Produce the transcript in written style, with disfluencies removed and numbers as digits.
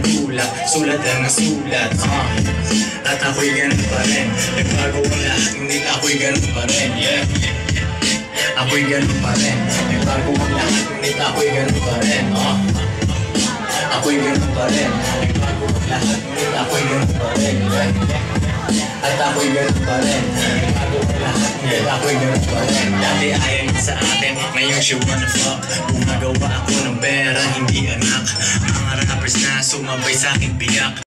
tulak, sulat lang ang sulat. At ako'y ganun pa rin. Nagbago ang lahat, ngunit ako'y ganun pa rin. Ako'y ganun pa rin. Nagbago ang lahat, ngunit ako'y ganun pa rin. Ako'y ganun pa rin. Nagbago ang lahat, ngunit ako'y ganun pa rin. At ako'y ganun pa rin. Nagbago ang lahat, ngunit ako'y ganun pa rin. Dati ayaw niya sa akin, ngayon she wanna fuck. Gumagawa ako ng pera, hindi anak. Mga rappers na sumabay sa'kin biyak.